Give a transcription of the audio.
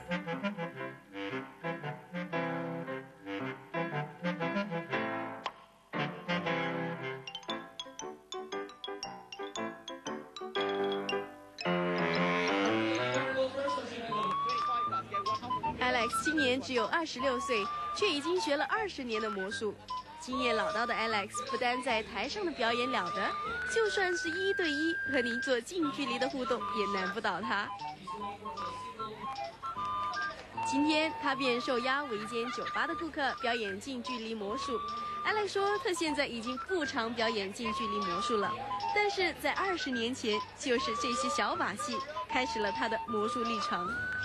Alex 今年只有26岁，却已经学了20年的魔术。经验老道的 Alex 不单在台上的表演了得，就算是1对1和您做近距离的互动也难不倒他。今天他便受邀为一间酒吧的顾客表演近距离魔术。Alex 说他现在已经不常表演近距离魔术了，但是在20年前，就是这些小把戏开始了他的魔术历程。